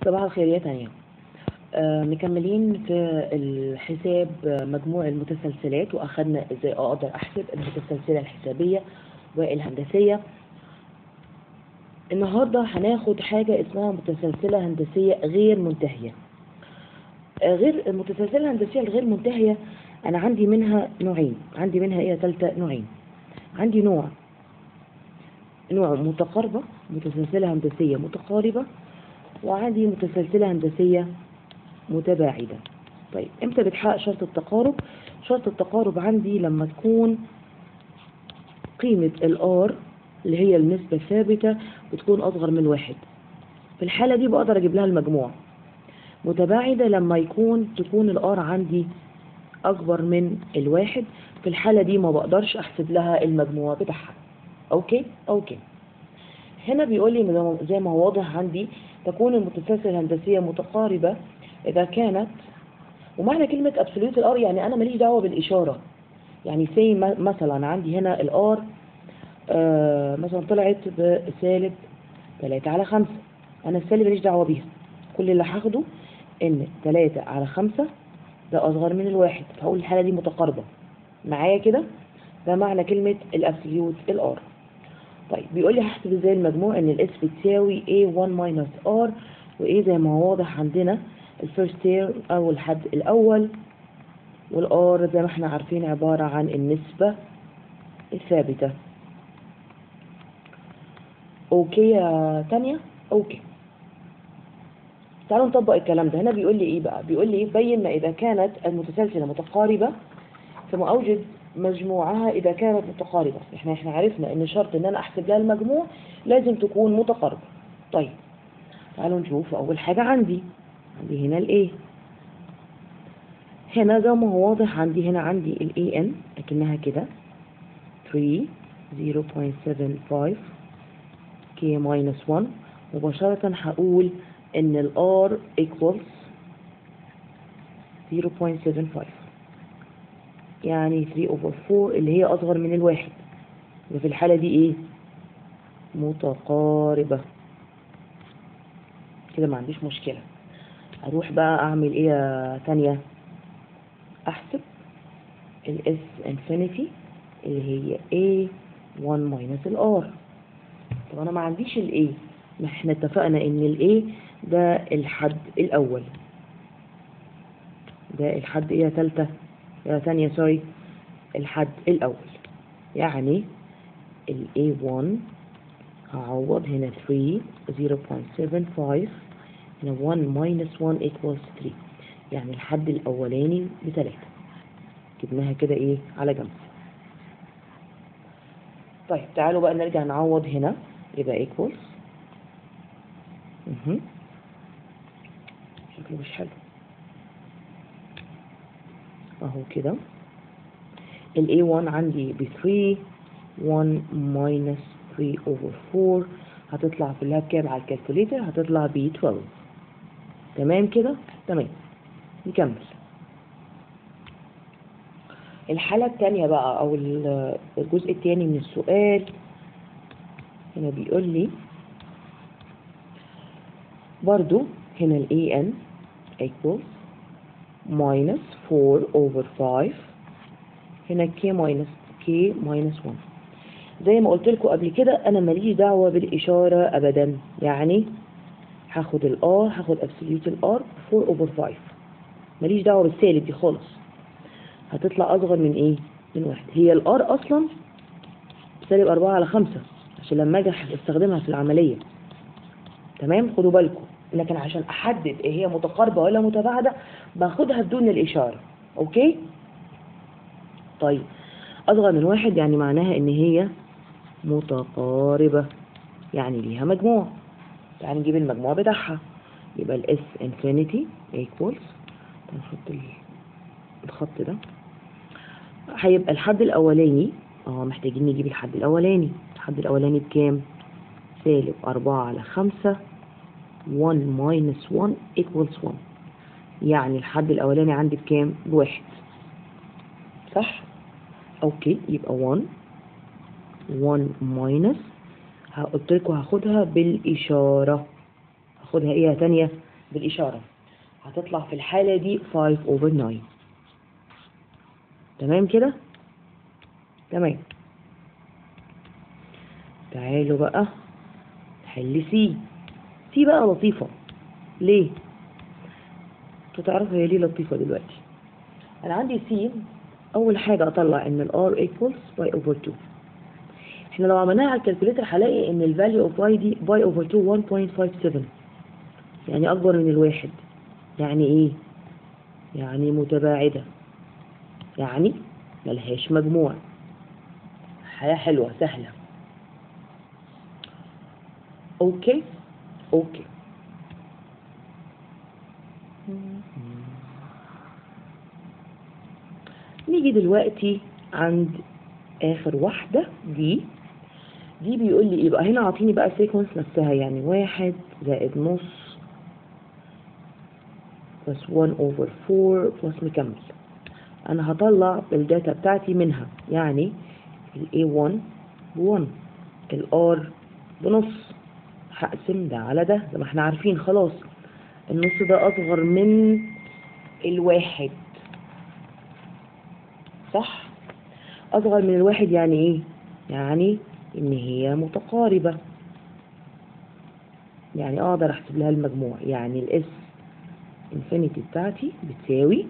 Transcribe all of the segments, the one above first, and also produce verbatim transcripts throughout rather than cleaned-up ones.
صباح الخير يا تانيا. آه مكملين في الحساب مجموع المتسلسلات، واخدنا ازاي اقدر احسب المتسلسله الحسابيه والهندسيه. النهارده هناخد حاجه اسمها متسلسله هندسيه غير منتهيه. آه غير المتسلسله الهندسيه الغير منتهيه انا عندي منها نوعين، عندي منها ايه يا تالتة؟ نوعين. عندي نوع نوع متقاربه، متسلسله هندسيه متقاربه، وعندي متسلسله هندسيه متباعدة. طيب امتى بتحقق شرط التقارب؟ شرط التقارب عندي لما تكون قيمة الار اللي هي النسبة الثابتة بتكون اصغر من واحد، في الحالة دي بقدر اجيب لها المجموع. متباعدة لما يكون تكون الار عندي اكبر من الواحد، في الحالة دي ما بقدرش احسب لها المجموع بتاعها. اوكي اوكي هنا بيقول لي زي ما هو واضح عندي تكون المتسلسل الهندسية متقاربة اذا كانت، ومعنى كلمة absolute الار يعني أنا ماليش دعوة بالإشارة. يعني سي مثلا عندي هنا الار آه مثلا طلعت بسالب تلاتة على خمسة، أنا السالب ماليش دعوة بيها، كل اللي هاخده إن تلاتة على خمسة ده أصغر من الواحد، فهقول الحالة دي متقاربة معايا كده. ده معنى كلمة الابسوليوت الار. طيب بيقول لي هحسب ازاي المجموع، ان الاس بتساوي إيه واحد ماينس ار، وايه زي ما هو واضح عندنا الفيرست تيرم او الحد الاول، والار زي ما احنا عارفين عبارة عن النسبة الثابتة. اوكي يا تانية؟ اوكي تعالوا نطبق الكلام ده. هنا بيقول لي ايه بقى؟ بيقول لي بين ما اذا كانت المتسلسلة متقاربة ثم اوجد مجموعها اذا كانت متقاربة. احنا احنا عرفنا ان شرط ان انا احسب لها المجموع لازم تكون متقاربة. طيب تعالوا نشوف. اول حاجة عندي عندي هنا الايه، هنا زي ما هو واضح عندي هنا عندي الاي ان لكنها كده ثلاثة صفر فاصلة سبعة خمسة كي ماينس واحد. مباشرة هقول ان الار equals صفر فاصلة سبعة خمسة، يعني ثلاثة over أربعة اللي هي اصغر من الواحد، وفي الحالة دي ايه؟ متقاربة. كده ما عنديش مشكلة. اروح بقى اعمل ايه يا تانية؟ احسب الاس انفينيتي اللي هي A واحد minus الار. طب انا ما عنديش الايه، ما احنا اتفقنا ان الايه ده الحد الاول، ده الحد ايه يا تالتة يا ثانية سوري الحد الاول، يعني ال إيه واحد هعوض هنا ثلاثة صفر فاصلة سبعة خمسة، هنا واحد minus واحد equals ثلاثة، يعني الحد الاولاني بثلاثة. جبناها كده ايه على جنب. طيب تعالوا بقى نرجع نعوض هنا، يبقى equals اها شكله مش حلو اهو كده. ال إيه واحد عندي ب ثلاثة، واحد minus ثلاثة over أربعة هتطلع كلها بكام على الكالكوليتر؟ هتطلع ب اثنا عشر. تمام كده؟ تمام. نكمل. الحالة الثانية بقى او الجزء الثاني من السؤال، هنا بيقول لي برضو هنا ال إيه إن equals minus أربعة over خمسة، هنا K minus K minus واحد. زي ما قلت لكم قبل كده انا ماليش دعوة بالاشارة ابدا، يعني هاخد الار هاخد absolute الار أربعة over خمسة، ماليش دعوة بالسالب دي خالص. هتطلع اصغر من ايه؟ من واحد. هي الار اصلا سالب أربعة على خمسة عشان لما اجي استخدمها في العملية. تمام؟ خدوا بالكم. لكن عشان احدد ايه هي متقاربة ولا متباعدة باخدها بدون الاشارة. اوكي؟ طيب اصغر من واحد يعني معناها ان هي متقاربة، يعني ليها مجموع. تعالى نجيب المجموع بتاعها. يبقى الاس انفينيتي equals، نحط الخط ده، هيبقى الحد الاولاني اه محتاجين نجيب الحد الاولاني. الحد الاولاني بكام؟ سالب أربعة على خمسة، واحد minus واحد equals واحد، يعني الحد الاولاني عندي بكام؟ بواحد، صح؟ اوكي يبقى واحد، واحد minus قلت لكم هاخدها بالاشاره، هاخدها ايه يا تانية؟ بالإشارة هتطلع في الحالة دي خمسة over تسعة. تمام كده؟ تمام. تعالوا بقى نحل سي. سي بقى لطيفة. ليه؟ انتوا تعرفوا هي ليه لطيفة دلوقتي. أنا عندي سي، أول حاجة أطلع إن ال R equals pi over two. احنا لو عملناها على الكالكوليتر هلاقي إن ال value of pi دي pi over two one point five seven، يعني أكبر من الواحد. يعني إيه؟ يعني متباعدة، يعني ملهاش مجموع. حياة حلوة سهلة. أوكي أوكي. نيجي دلوقتي عند آخر واحدة دي. دي بيقول لي يبقى هنا عاطيني بقى سيكونس نفسها، يعني واحد زائد نص بلس one over four بلس مكمل. أنا هطلع الداتا بتاعتي منها، يعني ال إيه ون بون، ال R بنص. هقسم ده على ده زي ما احنا عارفين خلاص. النص ده أصغر من الواحد، صح؟ أصغر من الواحد يعني إيه؟ يعني إن هي متقاربة، يعني أقدر أحسب لها المجموع. يعني الإس انفينيتي بتاعتي بتساوي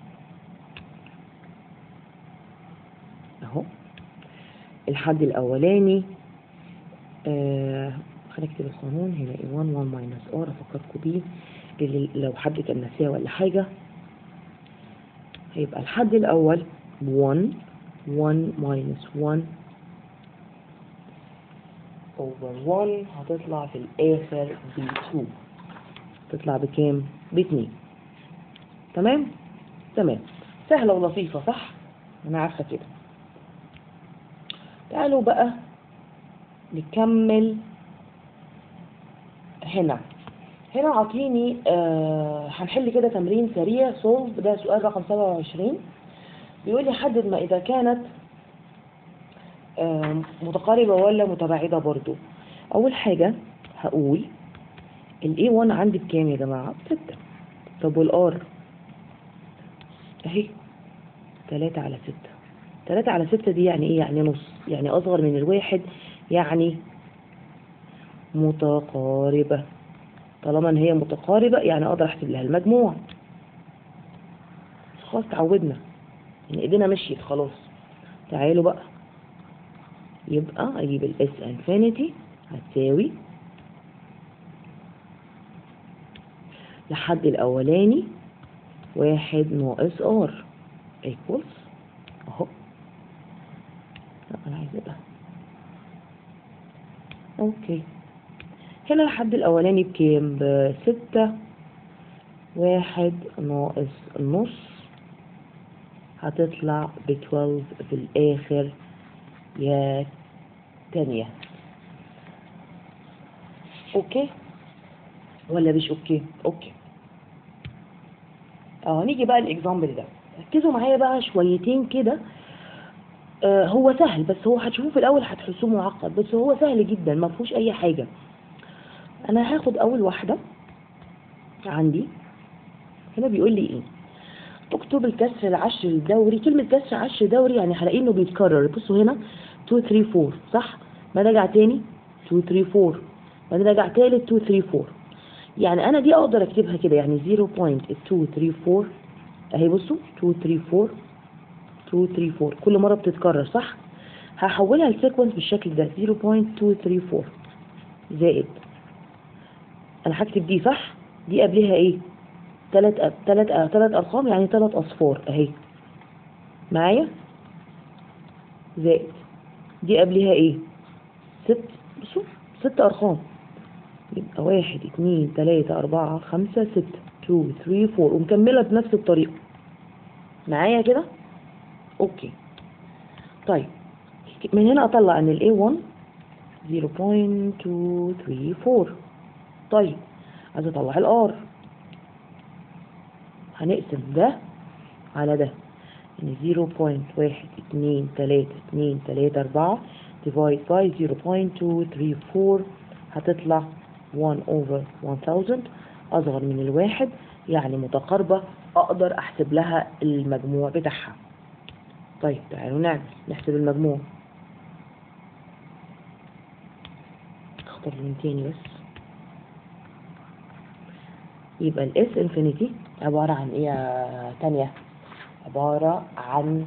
أهو الحد الأولاني. آه خلينا نكتب القانون هنا إيه ون ون ماينس آر، أفكركم بيه لو حد كان ناسيه ولا حاجة. هيبقى الحد الأول one one minus one over one، هتطلع في الآخر ب two. تطلع بكام؟ باتنين. تمام؟ تمام. سهلة ولطيفة صح؟ أنا عارفة كده. تعالوا بقى نكمل. هنا هنا عاطيني آه هنحل كده تمرين سريع solve. ده سؤال رقم سبعة وعشرين. بيقول لي حدد ما إذا كانت آه متقاربة ولا متباعدة برضو. أول حاجة هقول ال إيه ون عندي بكام يا جماعة؟ ستة. طب وال R أهي تلاتة على ستة. تلاتة على ستة دي يعني إيه؟ يعني نص، يعني أصغر من الواحد، يعني متقاربة. طالما إن هي متقاربة يعني أقدر أحسب لها المجموع. خلاص تعودنا، يعني إيدينا مشيت خلاص. تعالوا بقى، يبقى أجيب ال S infinity هتساوي لحد الأولاني واحد ناقص R equals أهو. لا أنا عايزة ده. أوكي. هنا الحد الأولاني بكام؟ بستة. واحد ناقص النص هتطلع باتناشر في الآخر يا تانية. أوكي ولا مش أوكي؟ أوكي. اه نيجي بقى الإكزامبل ده. ركزوا معايا بقى شويتين كده. آه هو سهل، بس هو هتشوفوه في الأول هتحسوه معقد، بس هو سهل جدا ما فيهوش أي حاجة. أنا هاخد أول واحدة عندي. هنا بيقول لي إيه؟ اكتب الكسر العشر الدوري. كلمة كسر عشر دوري يعني هلاقي إنه بيتكرر. بصوا هنا اتنين تلاتة اربعة صح؟ ما نرجع تاني اتنين تلاتة اربعة، ما نرجع تالت اتنين تلاتة اربعة. يعني أنا دي أقدر أكتبها كده، يعني صفر فاصلة اتنين تلاتة اربعة أهي. بصوا اتنين تلاتة اربعة اتنين تلاتة اربعة كل مرة بتتكرر صح؟ هحولها لسيكونس بالشكل ده صفر فاصلة اتنين تلاتة اربعة زائد، أنا هكتب دي صح؟ دي قبلها إيه؟ تلات أ... تلات أ... تلات أرقام، يعني تلات أصفار أهي معايا، زائد دي قبلها إيه؟ ست. بصوا ست أرقام، يبقى واحد اتنين تلاتة أربعة خمسة ستة اتنين تلاتة اربعة، ومكملة بنفس الطريقة معايا كده. أوكي. طيب من هنا أطلع إن ال إيه ون صفر فاصلة اتنين تلاتة اربعة. طيب عايز أطلع ال R. هنقسم ده على ده، يعني صفر فاصلة واحد اتنين تلاتة اتنين تلاتة اربعة divide by صفر فاصلة اتنين تلاتة اربعة هتطلع واحد over one thousand. اصغر من الواحد يعني متقاربة، اقدر احسب لها المجموع بتاعها. طيب تعالوا نعمل نحسب المجموع. اختار من تاني بس. يبقى الاس انفينيتي عبارة عن ايه يا تانية؟ عبارة عن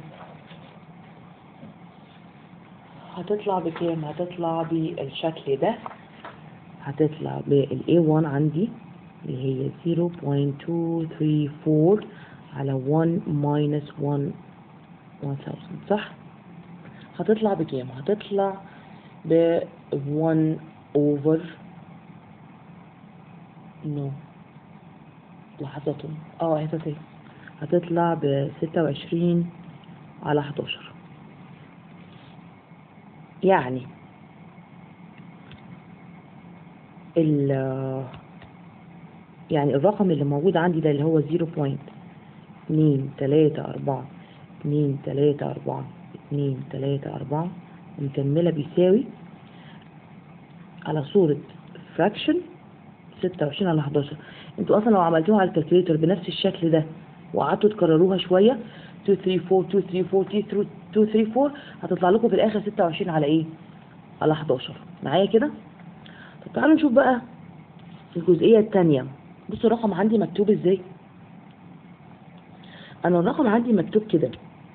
هتطلع بكام؟ هتطلع بالشكل ده، هتطلع بال إيه وان عندي اللي هي زيرو بوينت تو ثري فور على واحد minus واحد ألف، صح؟ هتطلع بكام؟ هتطلع ب واحد over no لحظة اه هتطلع هتطلع ب ستة وعشرين على حداشر. يعني ال يعني الرقم اللي موجود عندي ده اللي هو زيرو بوينت اتنين تلاتة أربعة اتنين تلاتة أربعة اتنين تلاتة أربعة مكملة بيساوي على صورة فراكشن ستة وعشرين على حداشر. انتوا اصلا لو عملتوها على الكالكوليتر بنفس الشكل ده وقعدتوا تكرروها شوية اتنين تلاتة أربعة اتنين تلاتة أربعة اتنين تلاتة أربعة هتطلع لكم في الاخر ستة وعشرين على ايه؟ على حداشر. معايا كده؟ طب تعالوا نشوف بقى الجزئية التانية. بصوا الرقم عندي مكتوب ازاي. انا الرقم عندي مكتوب كده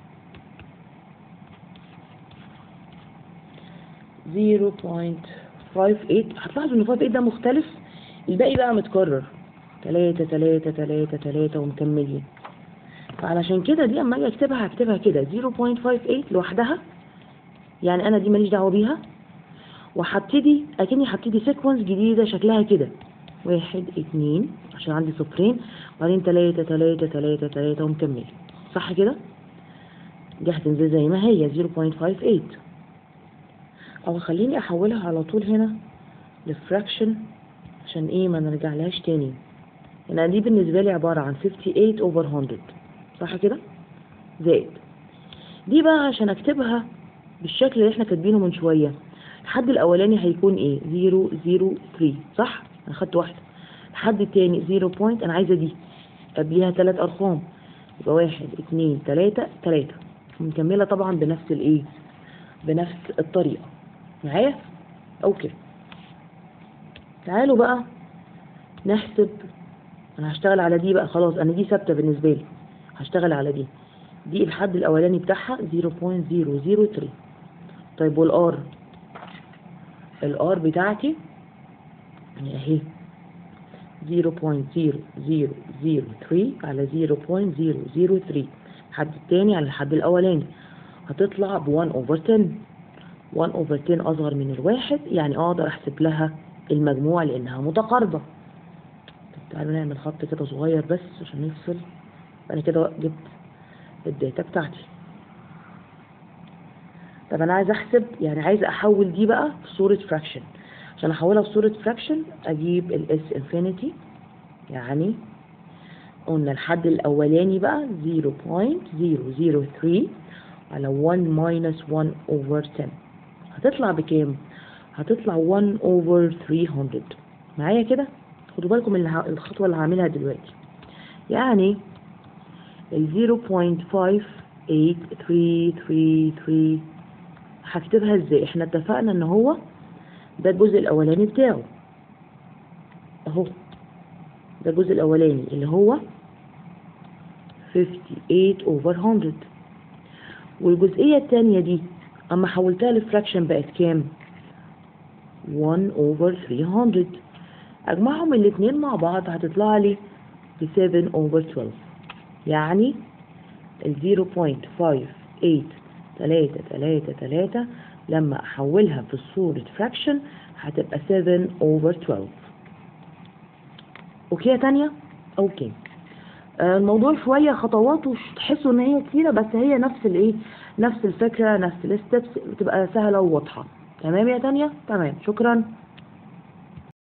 زيرو بوينت خمسة تمانية. هتلاحظوا ان خمسة تمانية ده مختلف، الباقي بقى متكرر تلاتة تلاتة تلاتة تلاتة ومكملين. فعلشان كده دي اما اجي اكتبها هكتبها كده زيرو بوينت خمسة تمانية لوحدها، يعني انا دي ماليش دعوه بيها، وهبتدي اكني هبتدي سيكونس جديده شكلها كده واحد اتنين عشان عندي صفرين وبعدين تلاتة تلاتة تلاتة تلاتة ومكملين، صح كده؟ دي هتنزل زي ما هي زيرو بوينت خمسة تمانية، او خليني احولها على طول هنا لفراكشن عشان ايه ما نرجع لهاش تاني. انا دي بالنسبه لي عباره عن تمانية وخمسين اوفر مية، صح كده؟ زائد دي بقى عشان اكتبها بالشكل اللي احنا كاتبينه من شويه. الحد الاولاني هيكون ايه؟ زيرو زيرو تلاتة، صح؟ انا خدت واحده. الحد التاني زيرو بوينت، انا عايزه دي قبليها ثلاث ارقام، يبقى واحد اتنين تلاتة تلاتة، مكمله طبعا بنفس الايه؟ بنفس الطريقه. معايا؟ اوكي. تعالوا بقى نحسب. انا هشتغل على دي بقى خلاص، انا دي ثابته بالنسبه لي، هشتغل على دي. دي الحد الاولاني بتاعها زيرو بوينت زيرو زيرو تلاتة. طيب والار؟ الار بتاعتي اهي زيرو بوينت زيرو زيرو زيرو تلاتة على زيرو بوينت زيرو زيرو تلاتة، الحد التاني على الحد الاولاني هتطلع ب واحد اوفر عشرة. واحد اوفر عشرة اصغر من الواحد، يعني اقدر احسب لها المجموع لانها متقاربه. طب تعالوا نعمل خط كده صغير بس عشان نفصل. انا كده جبت الداتا بتاعتي. طب انا عايز احسب، يعني عايز احول دي بقى في صورة فراكشن. عشان احولها في صورة فراكشن اجيب الاس انفينيتي، يعني قلنا الحد الاولاني بقى زيرو بوينت زيرو زيرو تلاتة على واحد ماينس واحد اوفر عشرة، هتطلع بكام؟ هتطلع واحد اوفر تلتمية. معايا كده؟ خدوا بالكم من الخطوة اللي هعملها دلوقتي. يعني ال زيرو بوينت خمسة تمانية تلاتة تلاتة تلاتة هكتبها ازاي؟ احنا اتفقنا ان هو ده الجزء الاولاني بتاعه اهو، ده الجزء الاولاني اللي هو خمسة وخمسين اوفر مية، والجزئية التانية دي اما حولتها لفراكشن بقت كام؟ واحد اوفر تلتمية. اجمعهم الاتنين مع بعض هتطلع لي ب سبعة اوفر اتناشر. يعني ال زيرو بوينت خمسة تمانية تلاتة تلاتة تلاتة لما احولها في صورة فراكشن هتبقى سبعة اوفر اتناشر. اوكي يا تانية؟ اوكي. آه الموضوع شوية خطواته تحسوا ان هي كتيرة، بس هي نفس الايه؟ نفس الفكرة، نفس الستبس، بتبقى سهلة وواضحة. تمام يا تانية؟ تمام، شكرا.